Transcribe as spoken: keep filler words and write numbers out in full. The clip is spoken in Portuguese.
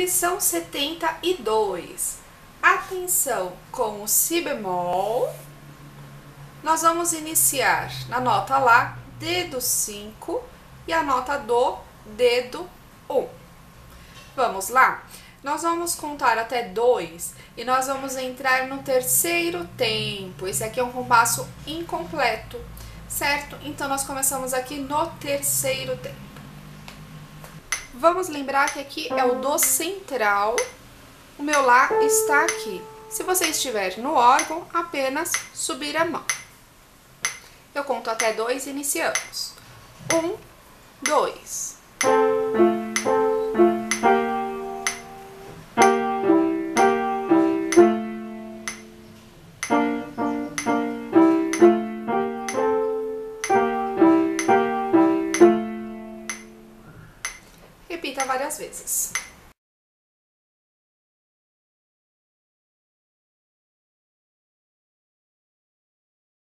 Lição setenta e dois. Atenção com o si bemol. Nós vamos iniciar na nota lá, dedo cinco, e a nota do, dedo um. Vamos lá? Nós vamos contar até dois e nós vamos entrar no terceiro tempo. Esse aqui é um compasso incompleto, certo? Então, nós começamos aqui no terceiro tempo. Vamos lembrar que aqui é o do central, o meu lá está aqui. Se você estiver no órgão, apenas subir a mão. Eu conto até dois e iniciamos. Um, dois. Repita várias vezes.